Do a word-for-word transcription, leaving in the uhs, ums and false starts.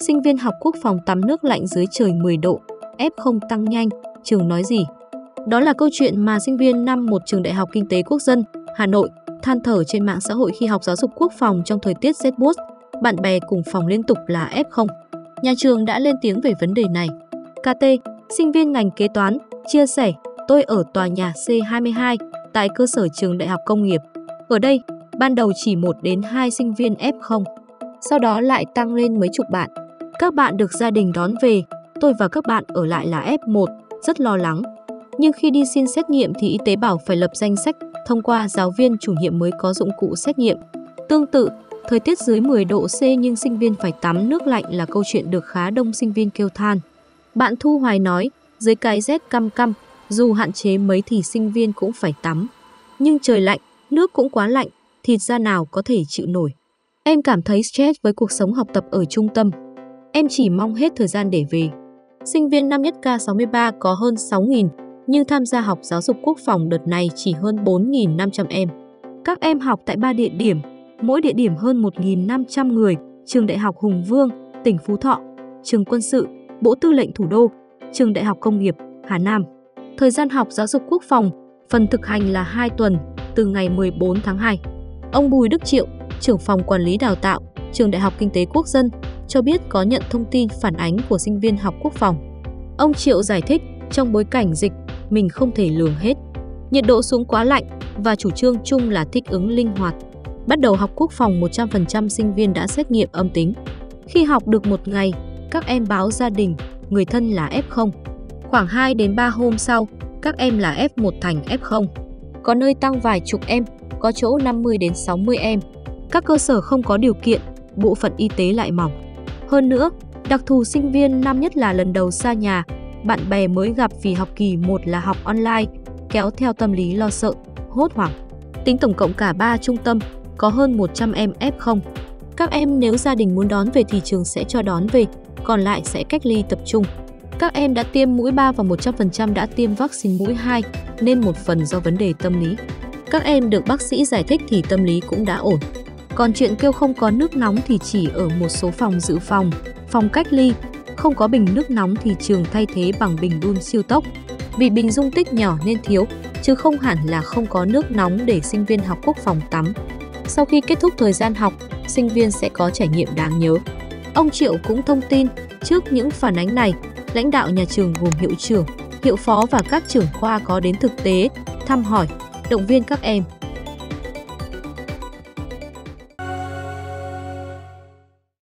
Sinh viên học quốc phòng tắm nước lạnh dưới trời mười độ, ép không tăng nhanh, trường nói gì? Đó là câu chuyện mà sinh viên năm một trường Đại học Kinh tế Quốc dân, Hà Nội than thở trên mạng xã hội khi học giáo dục quốc phòng trong thời tiết rét buốt. Bạn bè cùng phòng liên tục là ép không. Nhà trường đã lên tiếng về vấn đề này. ca tê, sinh viên ngành kế toán, chia sẻ, tôi ở tòa nhà C hai mươi hai tại cơ sở trường Đại học Công nghiệp. Ở đây, ban đầu chỉ một đến hai sinh viên ép không, sau đó lại tăng lên mấy chục bạn. Các bạn được gia đình đón về, tôi và các bạn ở lại là ép một, rất lo lắng. Nhưng khi đi xin xét nghiệm thì y tế bảo phải lập danh sách, thông qua giáo viên chủ nhiệm mới có dụng cụ xét nghiệm. Tương tự, thời tiết dưới mười độ C nhưng sinh viên phải tắm nước lạnh là câu chuyện được khá đông sinh viên kêu than. Bạn Thu Hoài nói, dưới cái rét căm căm, dù hạn chế mấy thì sinh viên cũng phải tắm. Nhưng trời lạnh, nước cũng quá lạnh, thịt da nào có thể chịu nổi. Em cảm thấy stress với cuộc sống học tập ở trung tâm. Em chỉ mong hết thời gian để về. Sinh viên năm nhất K sáu mươi ba có hơn sáu nghìn, nhưng tham gia học giáo dục quốc phòng đợt này chỉ hơn bốn nghìn năm trăm em. Các em học tại ba địa điểm, mỗi địa điểm hơn một nghìn năm trăm người, trường Đại học Hùng Vương, tỉnh Phú Thọ, trường Quân sự, Bộ Tư lệnh Thủ đô, trường Đại học Công nghiệp, Hà Nam. Thời gian học giáo dục quốc phòng, phần thực hành là hai tuần, từ ngày mười bốn tháng hai. Ông Bùi Đức Triệu, trưởng phòng quản lý đào tạo, trường Đại học Kinh tế Quốc dân, cho biết có nhận thông tin phản ánh của sinh viên học quốc phòng. Ông Triệu giải thích, trong bối cảnh dịch, mình không thể lường hết. Nhiệt độ xuống quá lạnh và chủ trương chung là thích ứng linh hoạt. Bắt đầu học quốc phòng một trăm phần trăm sinh viên đã xét nghiệm âm tính. Khi học được một ngày, các em báo gia đình, người thân là ép không. Khoảng hai đến ba hôm sau, các em là ép một thành ép không. Có nơi tăng vài chục em, có chỗ năm mươi đến sáu mươi em. Các cơ sở không có điều kiện, bộ phận y tế lại mỏng. Hơn nữa, đặc thù sinh viên năm nhất là lần đầu xa nhà, bạn bè mới gặp vì học kỳ một là học online, kéo theo tâm lý lo sợ, hốt hoảng. Tính tổng cộng cả ba trung tâm, có hơn một trăm em ép không. Các em nếu gia đình muốn đón về thì trường sẽ cho đón về, còn lại sẽ cách ly tập trung. Các em đã tiêm mũi ba và một trăm phần trăm đã tiêm vaccine mũi hai, nên một phần do vấn đề tâm lý. Các em được bác sĩ giải thích thì tâm lý cũng đã ổn. Còn chuyện kêu không có nước nóng thì chỉ ở một số phòng dự phòng, phòng cách ly. Không có bình nước nóng thì trường thay thế bằng bình đun siêu tốc. Vì bình dung tích nhỏ nên thiếu, chứ không hẳn là không có nước nóng để sinh viên học quốc phòng tắm. Sau khi kết thúc thời gian học, sinh viên sẽ có trải nghiệm đáng nhớ. Ông Triệu cũng thông tin, trước những phản ánh này, lãnh đạo nhà trường gồm hiệu trưởng, hiệu phó và các trưởng khoa có đến thực tế, thăm hỏi, động viên các em.